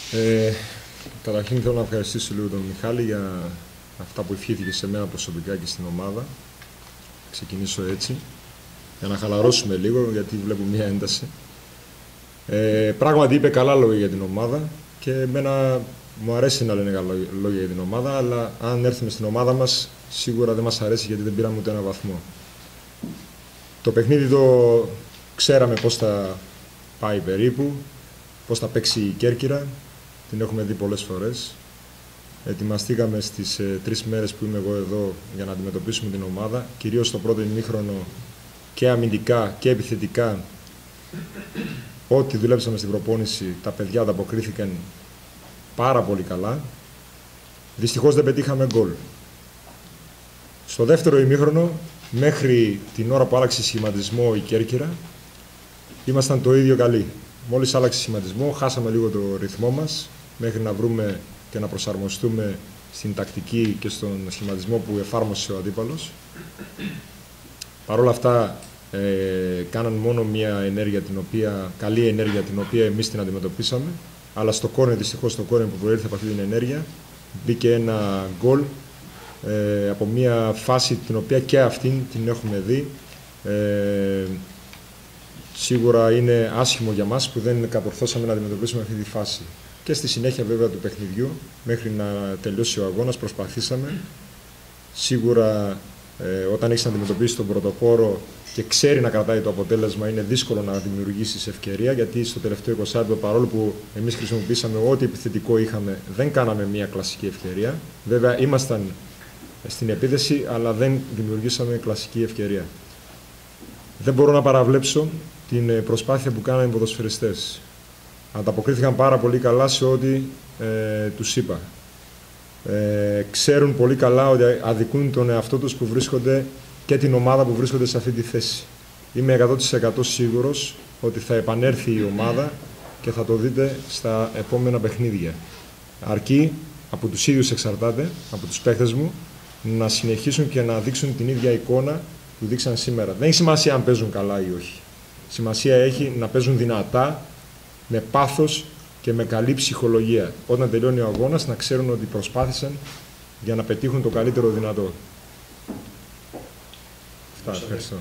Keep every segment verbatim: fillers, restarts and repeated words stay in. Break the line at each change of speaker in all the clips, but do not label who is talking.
Ε, καταρχήν θέλω να ευχαριστήσω λίγο τον Μιχάλη για αυτά που ευχήθηκε σε μένα προσωπικά και στην ομάδα. Ξεκινήσω έτσι, για να χαλαρώσουμε λίγο, γιατί βλέπω μία ένταση. Ε, πράγματι είπε καλά λόγια για την ομάδα και εμένα μου αρέσει να λένε καλά λόγια για την ομάδα, αλλά αν έρθουμε στην ομάδα μας, σίγουρα δεν μας αρέσει γιατί δεν πήραμε ούτε ένα βαθμό. Το παιχνίδι το ξέραμε πώς θα πάει περίπου, πώς θα παίξει η Κέρκυρα, την έχουμε δει πολλές φορές. Ετοιμαστήκαμε στις ε, τρεις μέρες που είμαι εγώ εδώ για να αντιμετωπίσουμε την ομάδα, κυρίως στο πρώτο ημίχρονο και αμυντικά και επιθετικά. Ό,τι δουλέψαμε στην προπόνηση, τα παιδιά ανταποκρίθηκαν πάρα πολύ καλά. Δυστυχώς δεν πετύχαμε γκολ. Στο δεύτερο ημίχρονο, μέχρι την ώρα που άλλαξε σχηματισμό η Κέρκυρα, ήμασταν το ίδιο καλοί. Μόλις άλλαξε σχηματισμό, χάσαμε λίγο το ρυθμό μας, μέχρι να βρούμε και να προσαρμοστούμε στην τακτική και στον σχηματισμό που εφάρμοσε ο αντίπαλος. Παρ' όλα αυτά, ε, κάναν μόνο μια ενέργεια, την οποία, καλή ενέργεια, την οποία εμείς την αντιμετωπίσαμε, αλλά στο κόρνερ, δυστυχώς στο κόρνερ που προήλθε από αυτή την ενέργεια, μπήκε ένα γκολ ε, από μια φάση την οποία και αυτήν την έχουμε δει. Ε, σίγουρα είναι άσχημο για μας που δεν κατορθώσαμε να αντιμετωπίσουμε αυτή τη φάση. Και στη συνέχεια βέβαια του παιχνιδιού, μέχρι να τελειώσει ο αγώνας, προσπαθήσαμε. Σίγουρα ε, όταν έχεις να αντιμετωπίσει τον πρωτοπόρο και ξέρει να κρατάει το αποτέλεσμα, είναι δύσκολο να δημιουργήσεις ευκαιρία, γιατί στο τελευταίο εικοσάριο, παρόλο που εμείς χρησιμοποιήσαμε ό,τι επιθετικό είχαμε, δεν κάναμε μια κλασική ευκαιρία. Βέβαια ήμασταν στην επίθεση, αλλά δεν δημιουργήσαμε κλασική ευκαιρία. Δεν μπορώ να παραβλέψω την προσπάθεια που κάνανε οι ποδοσφαιριστές. Ανταποκρίθηκαν πάρα πολύ καλά σε ό,τι ε, τους είπα. Ε, ξέρουν πολύ καλά ότι αδικούν τον εαυτό τους που βρίσκονται και την ομάδα που βρίσκονται σε αυτή τη θέση. Είμαι εκατό τοις εκατό σίγουρος ότι θα επανέλθει η ομάδα και θα το δείτε στα επόμενα παιχνίδια. Αρκεί, από τους ίδιους εξαρτάται, από τους παίκτες μου, να συνεχίσουν και να δείξουν την ίδια εικόνα που δείξαν σήμερα. Δεν έχει σημασία αν παίζουν καλά ή όχι. Σημασία έχει να παίζουν δυνατά, με πάθος και με καλή ψυχολογία. Όταν τελειώνει ο αγώνας, να ξέρουν ότι προσπάθησαν για να πετύχουν το καλύτερο δυνατό. Αυτά, ευχαριστώ.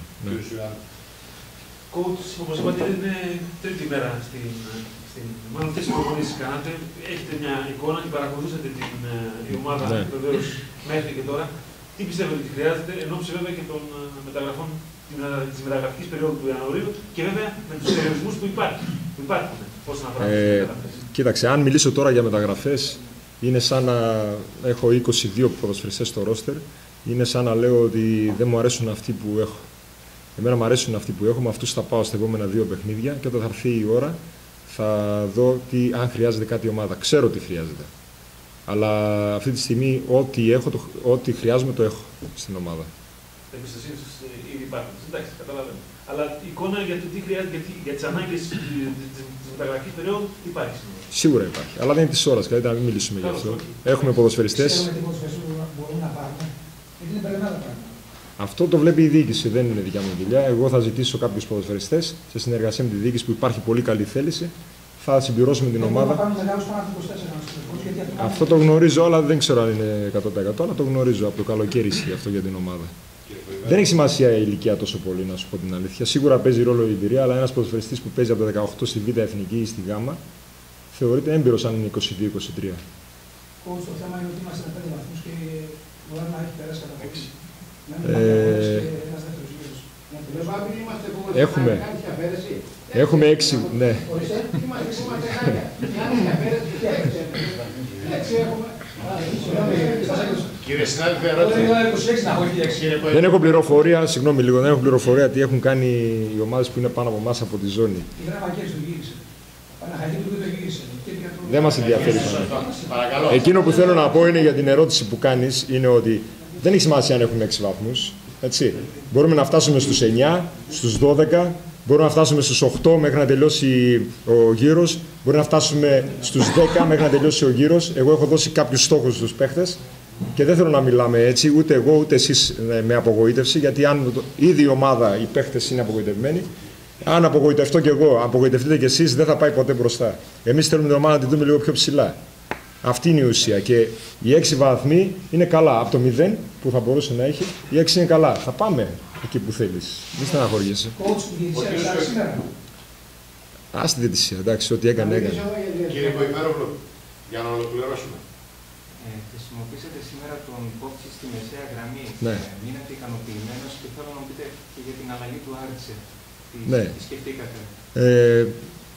Coach, όπως είπατε, είναι τρίτη μέρα στην, στην μάλλον τρεις προπονήσεις κάνατε. Έχετε μια εικόνα και παρακολουθήσατε την η ομάδα ναι. βεβαίως μέχρι και τώρα. Τι πιστεύετε ότι χρειάζεται, ενώ βέβαια και των μεταγραφών της μεταγραφικής περίοδου του Ιανουαρίου και βέβαια με τους περιορισμούς που υπάρχουν. Που υπάρχουν πώς να ε,
κοίταξε, αν μιλήσω τώρα για μεταγραφές, είναι σαν να έχω είκοσι δύο ποδοσφαιριστές στο ρόστερ. Είναι σαν να λέω ότι δεν μου αρέσουν αυτοί που έχω. Εμένα μου αρέσουν αυτοί που έχω, με αυτούς θα πάω στα επόμενα δύο παιχνίδια και όταν θα έρθει η ώρα θα δω τι, αν χρειάζεται κάτι ομάδα. Ξέρω τι χρειάζεται. Αλλά αυτή τη στιγμή ό,τι, έχω, το, ό,τι χρειάζομαι το έχω στην ομάδα.
Εμπιστοσύνη σας ήδη υπάρχουν. Εντάξει, καταλαβαίνω. Αλλά η εικόνα για το τι χρειάζεται, για, για τις ανάγκες της μεταγραφικής περίοδου υπάρχει.
Σίγουρα υπάρχει. Αλλά δεν είναι της ώρας, καλύτερα να μην μιλήσουμε γι' αυτό. Έχουμε ποδοσφαιριστές.
Ξέρουμε τι ποδοσφαιριστές μπορούμε να πάρουμε. Γιατί είναι περνάδα πράγματα.
Αυτό το βλέπει η διοίκηση, δεν είναι δικιά μου δουλειά. Εγώ θα ζητήσω κάποιους ποδοσφαιριστές σε συνεργασία με τη διοίκηση που υπάρχει πολύ καλή θέληση. Θα συμπληρώσουμε την ομάδα. Αυτό το γνωρίζω, αλλά δεν ξέρω αν είναι εκατό τοις εκατό, αλλά το γνωρίζω από το καλοκαίρι ισχύει αυτό για την ομάδα. Δεν έχει σημασία η ηλικία τόσο πολύ, να σου πω την αλήθεια. Σίγουρα παίζει ρόλο η εμπειρία, αλλά ένας ποδοσφαιριστής που παίζει από το δεκαοκτώ στη Β' Εθνική ή στη Γ' θεωρείται έμπειρος αν είναι είκοσι δύο είκοσι τρία.
Το θέμα είναι ότι είμαστε πέντε βαθμούς και μπορεί να έχει περάσει κατά έξι.
Έχουμε. Έχουμε έξι, ναι. Δεν έχω πληροφορία, συγγνώμη λίγο, δεν έχω πληροφορία τι έχουν κάνει οι ομάδες που είναι πάνω από εμάς από τη ζώνη. Δεν μας ενδιαφέρει. Εκείνο που θέλω να πω είναι για την ερώτηση που κάνεις, είναι ότι δεν έχει σημασία αν έχουμε έξι βαθμούς. Έτσι. Μπορούμε να φτάσουμε στους εννιά, στους δώδεκα, μπορούμε να φτάσουμε στους οκτώ μέχρι να τελειώσει ο γύρος, μπορεί να φτάσουμε στους δέκα μέχρι να τελειώσει ο γύρος. Εγώ έχω δώσει κάποιους στόχους στους παίχτες και δεν θέλω να μιλάμε έτσι, ούτε εγώ ούτε εσείς με απογοήτευση, γιατί αν ήδη η ομάδα, οι παίχτες είναι απογοητευμένοι, Αν απογοητευτώ κι εγώ, απογοητευτείτε κι εσείς, δεν θα πάει ποτέ μπροστά. Εμείς θέλουμε την ομάδα να τη δούμε λίγο πιο ψηλά. Αυτή είναι η ουσία. Και οι έξι βαθμοί είναι καλά. Από το μηδέν που θα μπορούσε να έχει, οι έξι είναι καλά. Θα πάμε εκεί που θέλεις. Μην στεναχωριέσαι. Ας τη διαιτησία, εντάξει, ό,τι έκανε, έκανε.
Κύριε Κοϊμέρογλου, για να ολοκληρώσουμε.
Ε, χρησιμοποίησατε σήμερα τον Κόψη στη μεσαία γραμμή.
Ναι.
Ε, μείνατε ικανοποιημένος και θέλω να μου πείτε και για την αλλαγή του Άρτσε. Τι,
ναι.
τι σκεφτήκατε.
Ε,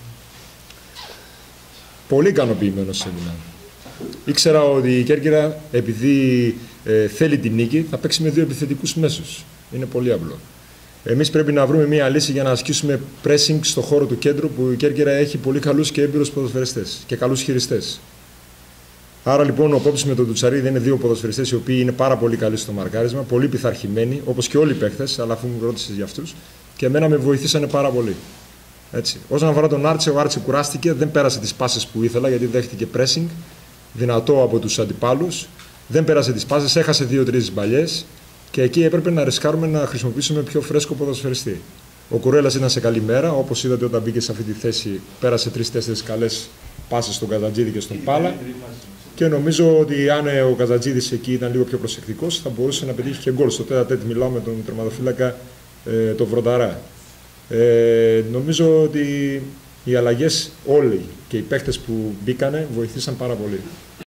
πολύ ικανοποιημένος έμεινα. Ήξερα ότι η Κέρκυρα, επειδή ε, θέλει την νίκη, θα παίξει με δύο επιθετικούς μέσους. Είναι πολύ απλό. Εμείς πρέπει να βρούμε μια λύση για να ασκήσουμε pressing στο χώρο του κέντρου, που η Κέρκυρα έχει πολύ καλούς και έμπειρους ποδοσφαιριστές και καλούς χειριστές. Άρα λοιπόν ο Πόπης με τον Τουτσαρίδη είναι δύο ποδοσφαιριστές οι οποίοι είναι πάρα πολύ καλοί στο μαρκάρισμα, πολύ πειθαρχημένοι, όπως και όλοι οι παίχτες, αλλά αφού μου ρώτησες για αυτούς, και εμένα με βοηθήσανε πάρα πολύ. Έτσι. Όσον αφορά τον Άρτσε, ο Άρτσε κουράστηκε, δεν πέρασε τις πάσες που ήθελα γιατί δέχτηκε pressing, δυνατό από τους αντιπάλους, δεν πέρασε τις πάσες, έχασε δύο-τρεις μπαλιές και εκεί έπρεπε να ρισκάρουμε να χρησιμοποιήσουμε πιο φρέσκο ποδοσφαιριστή. Ο Κουρέλας ήταν σε καλή μέρα, όπως είδατε όταν μπήκε σε αυτή τη θέση, πέρασε τρεις-τέσσερις καλές πάσες στον Καζατζίδη και στον Πάλα. Και νομίζω ότι αν ο Καζατζίδης εκεί ήταν λίγο πιο προσεκτικός, θα μπορούσε να πετύχει και γκολ. Στο τέτα τέτ μιλάω με τον τερματοφύλακα ε, τον Βρονταρά. Ε, νομίζω ότι οι αλλαγές όλοι και οι παίχτες που μπήκανε βοηθήσαν πάρα πολύ.